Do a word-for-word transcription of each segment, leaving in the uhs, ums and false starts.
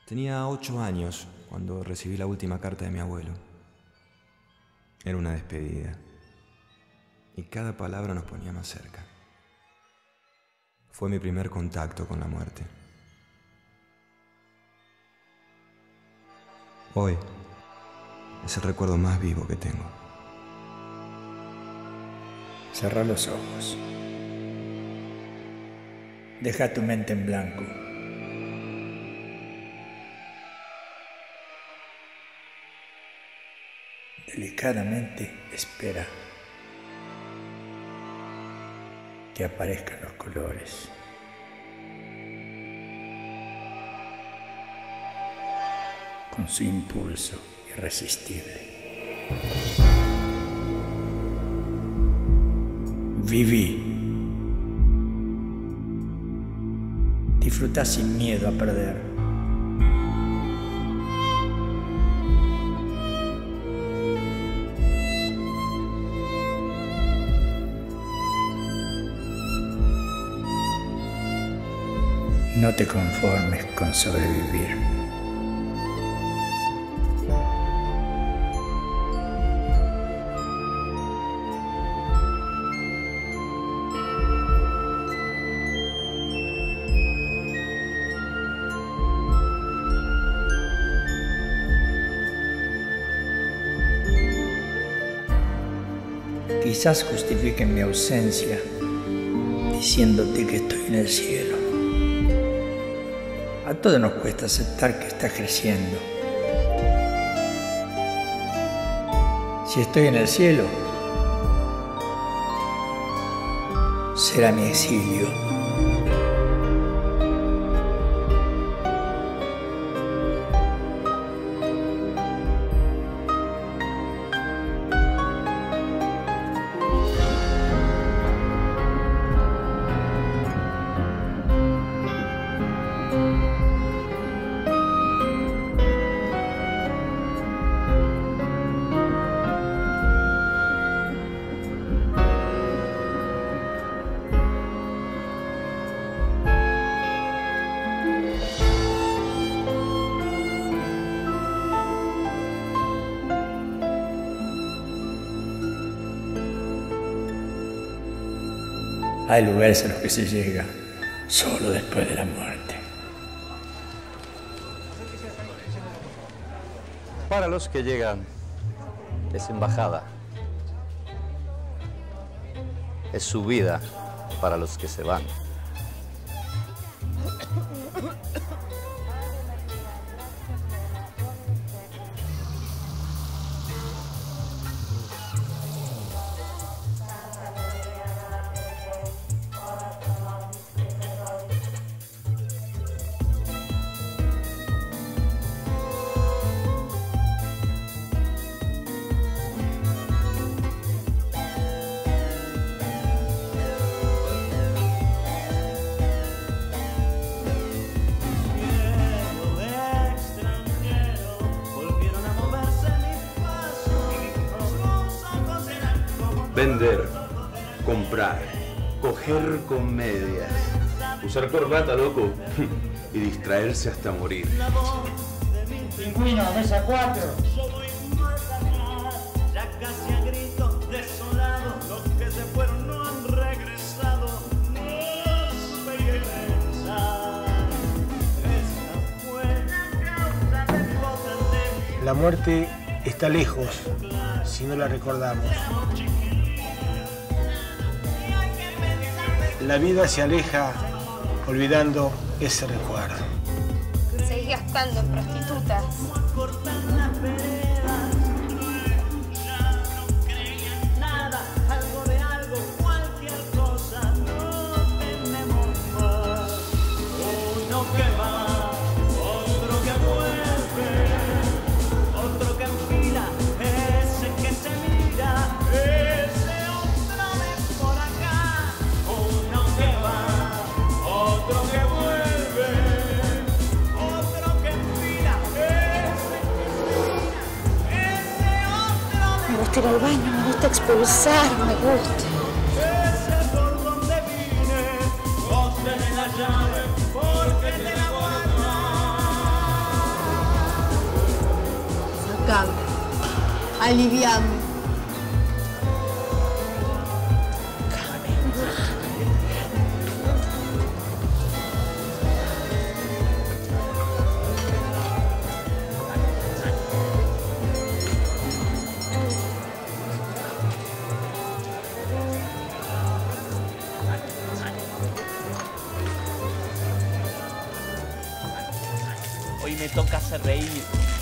Tenía ocho años cuando recibí la última carta de mi abuelo. Era una despedida. Y cada palabra nos ponía más cerca. Fue mi primer contacto con la muerte. Hoy es el recuerdo más vivo que tengo. Cerrá los ojos. Deja tu mente en blanco. Delicadamente espera que aparezcan los colores. Con su impulso irresistible. Viví. Disfruta sin miedo a perder. No te conformes con sobrevivir. Quizás justifiquen mi ausencia diciéndote que estoy en el cielo. A todos nos cuesta aceptar que estás creciendo. Si estoy en el cielo, será mi exilio. Hay lugares a los que se llega solo después de la muerte. Para los que llegan, es embajada. Es su vida para los que se van. Vender, comprar, coger con medias, usar corbata, loco, y distraerse hasta morir. Pingüino, mesa cuatro. Ya casi a gritos desolados, los que se fueron no han regresado. No supe pensar. Esta fue la causa de mi pandemia. La muerte está lejos si no la recordamos. La vida se aleja olvidando ese recuerdo. Seguí gastando en prostitutas. Ya no creía en nada, algo de algo, cualquier cosa. No tenemos más. Uno que va, otro que vuelve, otro que enfila, ese que se mira, ese otro de por acá. Uno que va, otro que vuelve, otro que enfila, ese que se mira, ese otro de... Me gusta ir al baño, me gusta expulsar, me gusta. Ese por donde vine, vos tenés la llave, porque te la guardas. intocable. Aliviame. Hoy me toca hacer reír.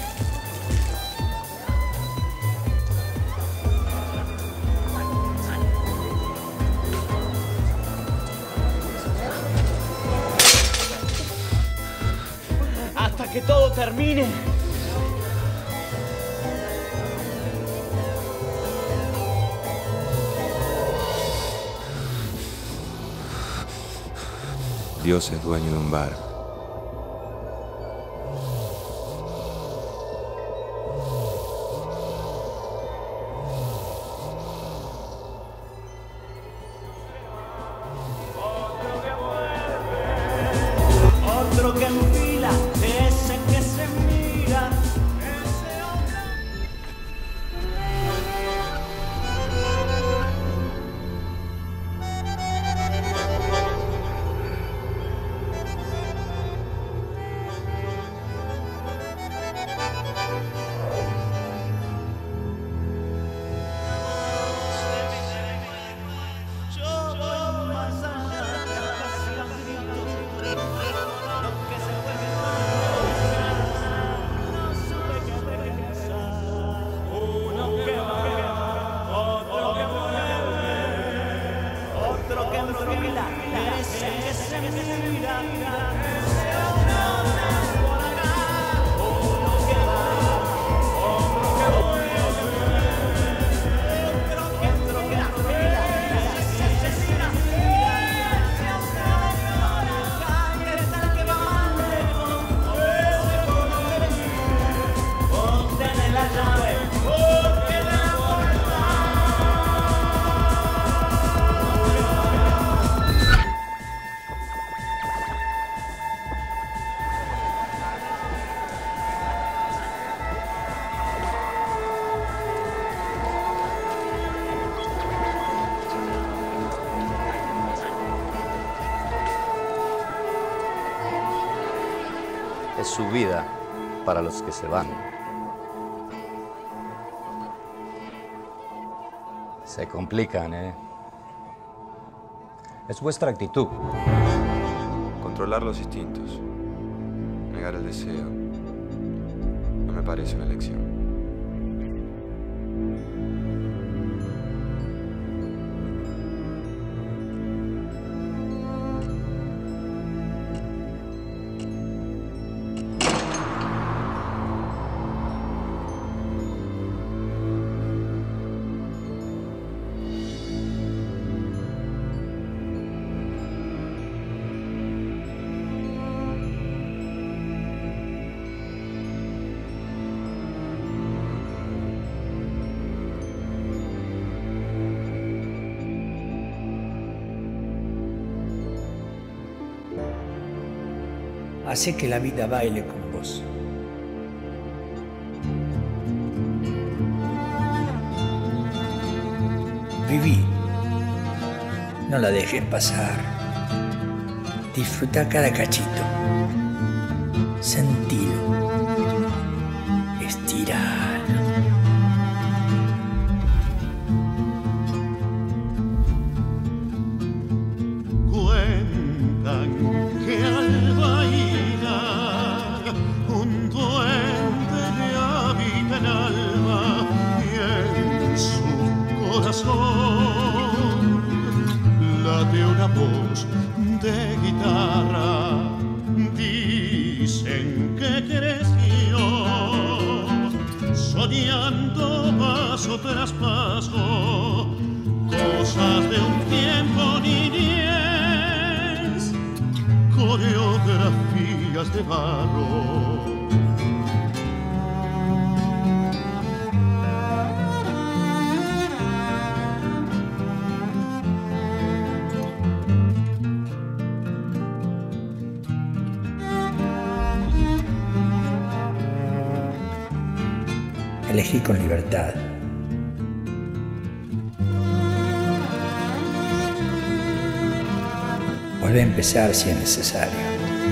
Hasta que todo termine. Dios es dueño de un bar. Otro que enfila, ese que se mira, ese hombre. Yo voy más allá, casi a gritos. Lo que se puede no supe qué pensar. Uno que va, otro que vuelve, otro que enfila, ese que se mira, ese hombre por acá. Uno que va, otro que vuelve, otro que otro que enfila, ese que se mira, ese hombre por acá. Y está el que va más lejos, ese que ponte de la llave, ponte de la puerta. Es su vida para los que se van. Se complican, ¿eh? Es vuestra actitud. Controlar los instintos. Negar el deseo. No me parece una elección. Hace que la vida baile con vos. Viví. No la dejes pasar. Disfruta cada cachito. Sentilo. Estiralo. Cuentan que al bailar un duende le habita el alma y en su corazón late una voz de guitarra. Dicen que creció soñando paso tras paso cosas de un tiempo niñez, coreografías de barro. Elegí con libertad. Volvé a empezar si es necesario.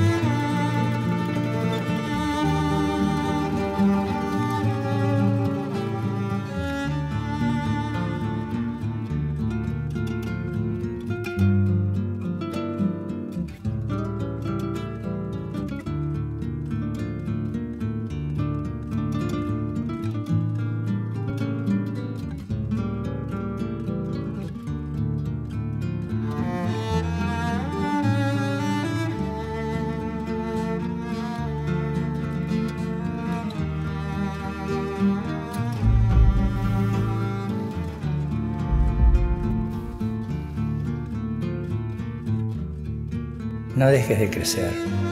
No dejes de crecer,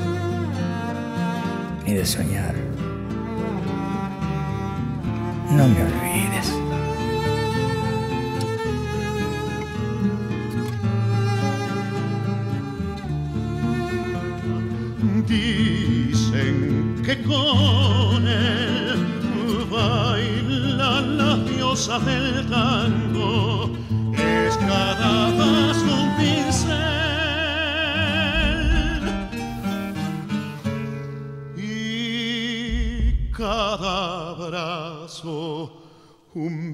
ni de soñar. No me olvides. Dicen que con él bailan las diosas del tango. Es cada paso un pincel y cada abrazo un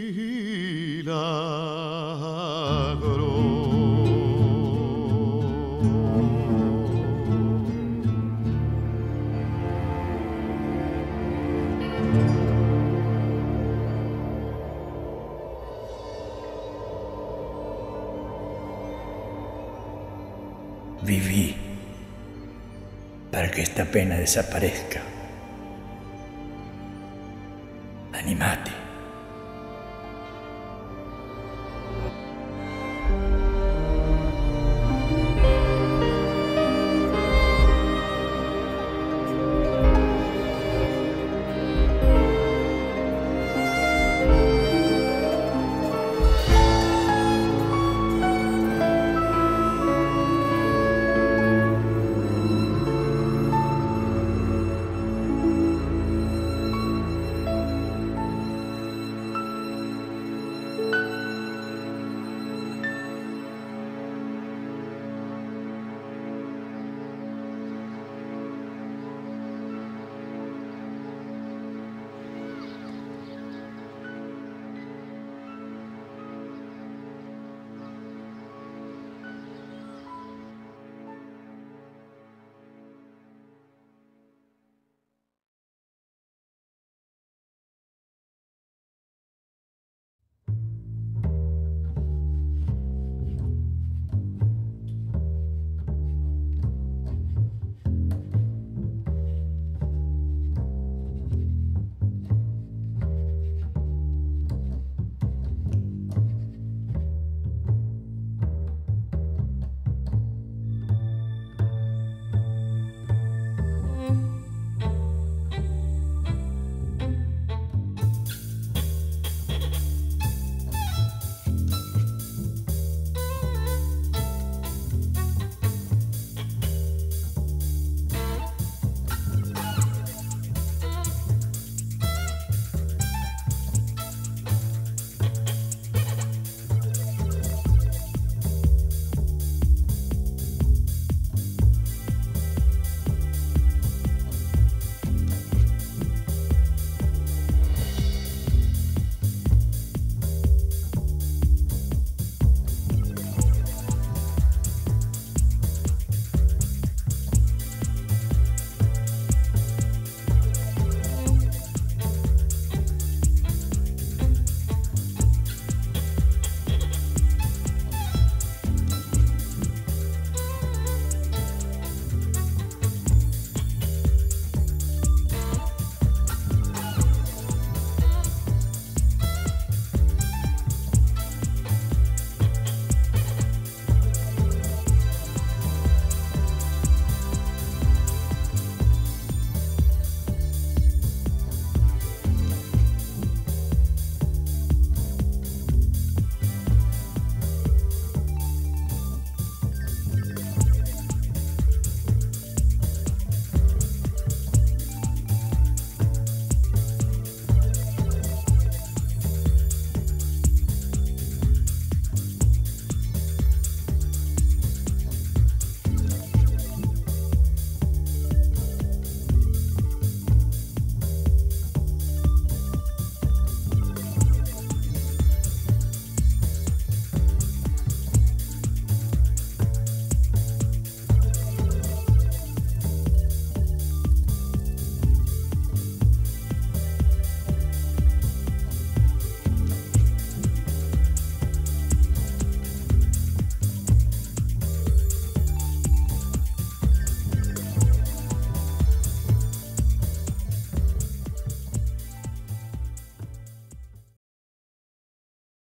milagro. Viví para que esta pena desaparezca. Animate.